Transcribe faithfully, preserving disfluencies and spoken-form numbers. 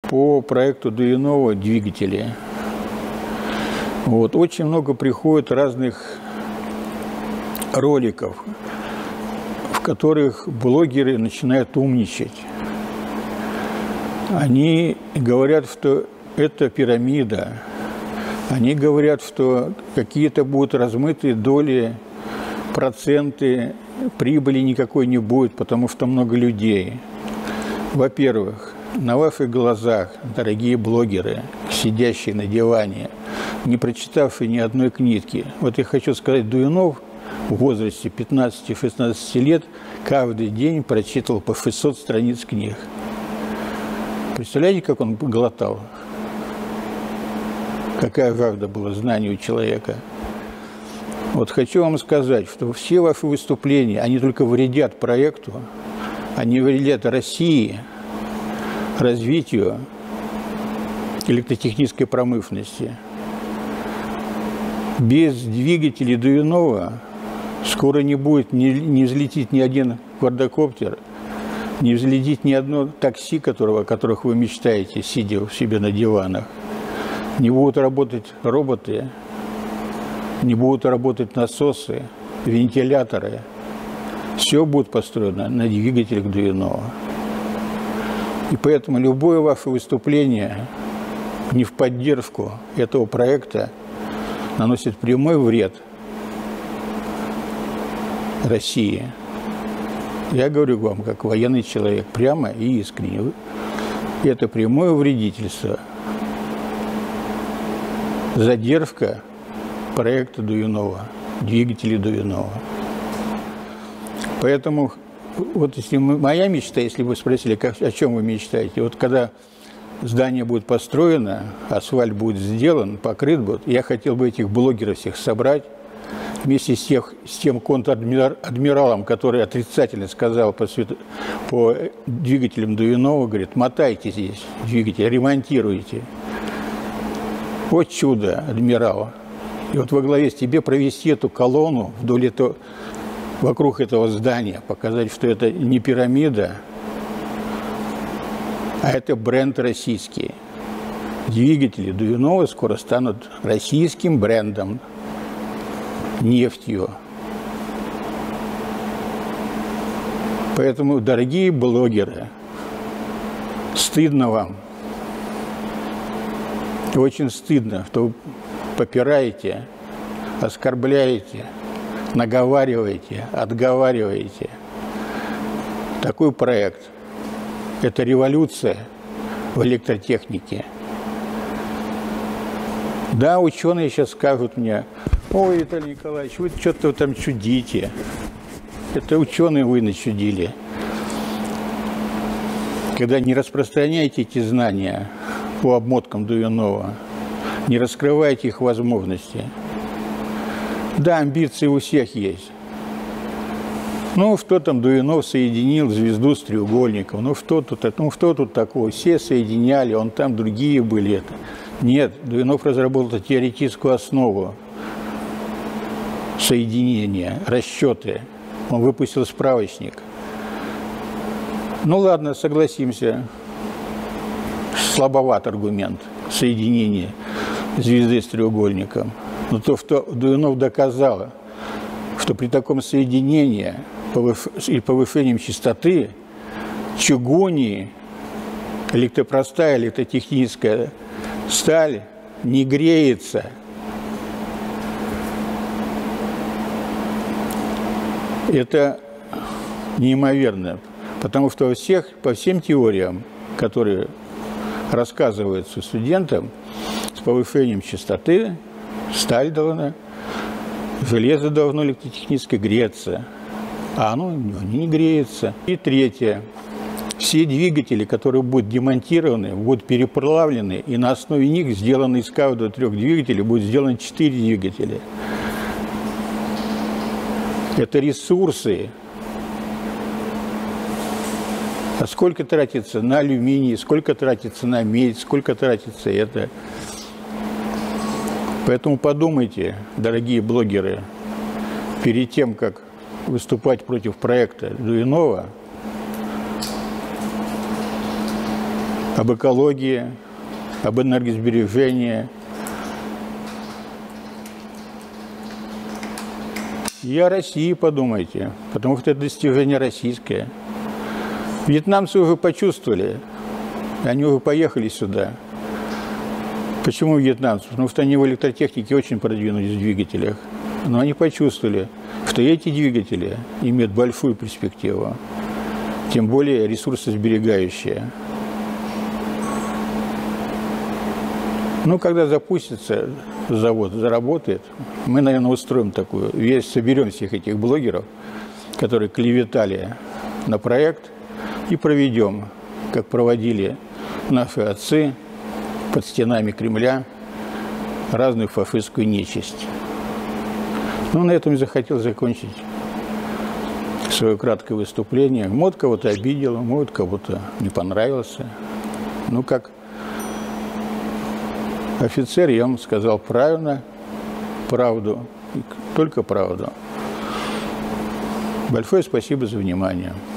по проекту Дуинова двигатели. Вот. Очень много приходит разных роликов, в которых блогеры начинают умничать. Они говорят, что это пирамида. Они говорят, что какие-то будут размытые доли, проценты, прибыли никакой не будет, потому что много людей. Во-первых, на ваших глазах, дорогие блогеры, сидящие на диване, не прочитавшие ни одной книжки. Вот я хочу сказать, Дуинов в возрасте пятнадцати-шестнадцати лет каждый день прочитывал по шестьсот страниц книг. Представляете, как он глотал? Какая жажда была знаний у человека. Вот хочу вам сказать, что все ваши выступления, они только вредят проекту, они вредят России, развитию электротехнической промышленности. Без двигателей Дуинова скоро не будет, не, не взлетит ни один квадрокоптер, не взлетит ни одно такси, которого, о которых вы мечтаете, сидя у себя на диванах. Не будут работать роботы, не будут работать насосы, вентиляторы. Все будет построено на двигателях Дуинова. И поэтому любое ваше выступление не в поддержку этого проекта наносит прямой вред России. Я говорю вам, как военный человек, прямо и искренне. Это прямое вредительство. Задержка проекта Дуинова, двигателей Дуинова. Поэтому, вот если мы, моя мечта, если вы спросили, как, о чем вы мечтаете, вот когда здание будет построено, асфальт будет сделан, покрыт будет, я хотел бы этих блогеров всех собрать, вместе с, тех, с тем контр-адмиралом, который отрицательно сказал по, по двигателям Дуинова, говорит, мотайте здесь двигатель, ремонтируйте. Вот чудо, адмирал. И вот во главе с тебе провести эту колонну вдоль этого, вокруг этого здания, показать, что это не пирамида, а это бренд российский. Двигатели Дуинова скоро станут российским брендом, нефтью. Поэтому, дорогие блогеры, стыдно вам. Очень стыдно, что вы попираете, оскорбляете, наговариваете, отговариваете. Такой проект – это революция в электротехнике. Да, ученые сейчас скажут мне, ой, Виталий Николаевич, вы что-то там чудите. Это ученые вы начудили. Когда не распространяете эти знания по обмоткам Дуинова, не раскрываете их возможности. Да, амбиции у всех есть. Ну, что там Дуинов соединил звезду с треугольником? Ну, что тут, ну, что тут такого? Все соединяли, он там, другие были. Это. Нет, Дуинов разработал теоретическую основу соединения, расчеты. Он выпустил справочник. Ну, ладно, согласимся. Слабоват аргумент соединения звезды с треугольником. Но то, что Дуинов доказал, что при таком соединении и повышением частоты чугуни, электропростая электротехническая сталь не греется. Это неимоверно, потому что во всех, по всем теориям, которые рассказываются студентам, с повышением частоты сталь должна, железо должно электротехнически греться, а оно не греется. И третье. Все двигатели, которые будут демонтированы, будут переплавлены, и на основе них сделаны из каждого трех двигателей, будет сделано четыре двигателя. Это ресурсы. А сколько тратится на алюминий, сколько тратится на медь, сколько тратится это. Поэтому подумайте, дорогие блогеры, перед тем, как выступать против проекта Дуинова, об экологии, об энергосбережении. И о России подумайте, потому что это достижение российское. Вьетнамцы уже почувствовали, они уже поехали сюда. Почему вьетнамцы? Потому что они в электротехнике очень продвинулись в двигателях. Но они почувствовали, что эти двигатели имеют большую перспективу, тем более ресурсосберегающие. Ну, когда запустится завод, заработает, мы, наверное, устроим такую, весь, соберем всех этих блогеров, которые клеветали на проект, и проведем, как проводили наши отцы под стенами Кремля, разную фашистскую нечисть. Ну, на этом я захотел закончить свое краткое выступление. Может, кого-то обидел, может, кого-то не понравился. Ну, как офицер, я вам сказал правильно, правду, только правду. Большое спасибо за внимание.